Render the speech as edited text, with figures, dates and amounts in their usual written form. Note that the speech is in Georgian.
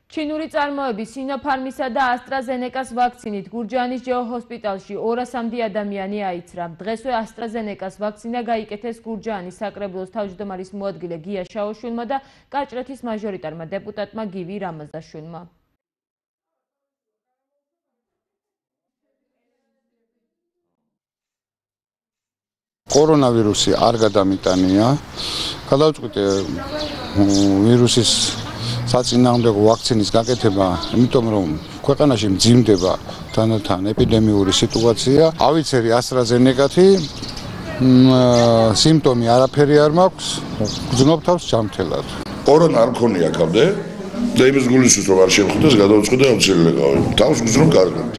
ჩინური წარმოების Sinopharm-ისა და AstraZeneca-ს ვაქცინით გურჯაანის ჯეო ჰოსპიტალში 200-მდე ადამიანი აიცრა. დღესვე AstraZeneca-ს ვაქცინა გაიკეთეს გურჯაანის საკრებულოს თავმჯდომარის მოადგილე გია შაოშვილმა და კაჭრეთის მაჟორიტარმა დეპუტატმა გივი რამაზაშვილმა. კორონავირუსი არ გადამიტანია. გადავწყვიტე ვირუსის საწინააღმდეგო ვაქცინის გაკეთება, იმიტომ რომ ქვეყანაში მძიმდება თანათან ეპიდემიური სიტუაცია. ავიცერი AstraZeneca-თი სიმპტომი არაფერი არ მაქვს, გრძნობ თავს ჯანმრთელად. კორონა არ მქონია აქამდე და იმის გულისხმობს რომ არ შემხვდეს, გადავწყვიტე აუცილებლად გავიგო. თავს გრძნობ კარგად.